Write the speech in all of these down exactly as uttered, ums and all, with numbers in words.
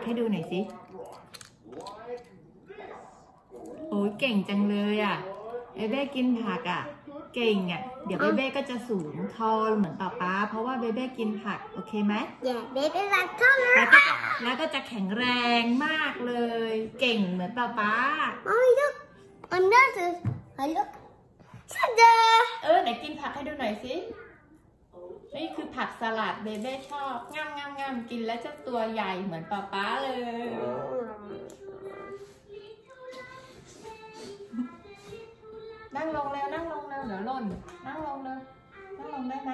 ให้ดูหน่อยสิโอ้ยเก่งจังเลยอ่ะเบเบ้กินผักอ่ะเก่งอ่ะเดี๋ยวเบเบ้ก็จะสูงทอเหมือนป๊าป๊าเพราะว่าเบเบ้กินผักโอเคไหมเดี๋ยวเบเบ้รักเท่านั้นแล้วก็แล้วก็จะแข็งแรงมากเลยเก่งเหมือนป๊าป๊าโอ้ยลูกอันนั้นคือฮัลโหลชัดเจนเออไหนกินผักให้ดูหน่อยสินี่คือผักสลัดเบเบ้ชอบงามงามงามกินแล้วจะตัวใหญ่เหมือนป๊าป๊าเลยนั่งลงแล้วนั่งลงแล้วเดี๋ยวหล่นนั่งลงเลยนั่งลงได้ไหม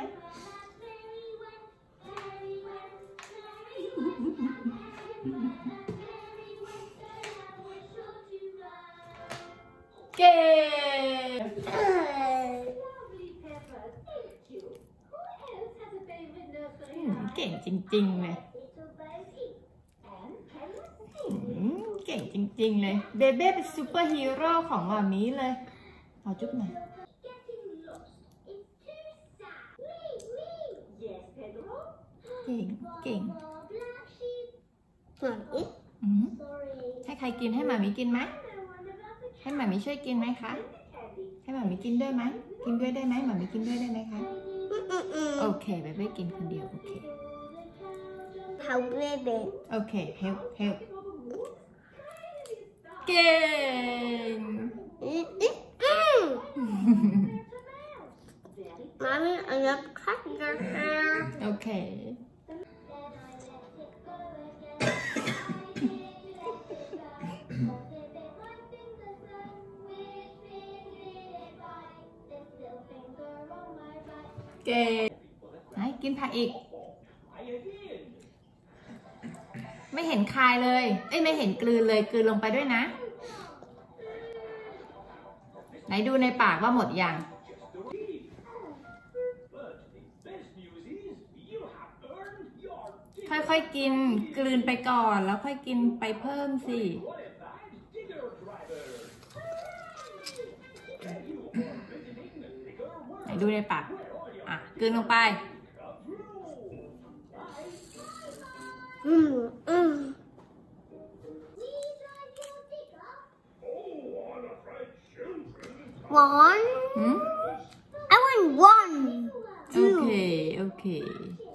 เก่งเก่งจริงๆเลยเก่งจริงๆเลยเบเบ้เป็นซูเปอร์ฮีโร่ของหมามีเลยเอาจุ๊บหน่อยเก่งเก่งให้ใครกินให้หมามีกินไหมให้หมามีช่วยกินไหมคะให้หมามีกินด้วยไหมกินด้วยได้ไหมหมามีกินด้วยได้ไหมคะโอเคเบเบ้กินคนเดียวโอเคเฮาเบเบ้โอเคเฮลเฮลเก่งมามีอันนี้คัดกันโอเคเก่งไหนกินผักอีกไม่เห็นคายเลยเอ้ยไม่เห็นกลืนเลยกลืนลงไปด้วยนะไหนดูในปากว่าหมดยังค่อยๆกินกลืนไปก่อนแล้วค่อยกินไปเพิ่มสิไหนดูในปากอ่ะกลืนลงไปอืมอืม one I want one two okay okay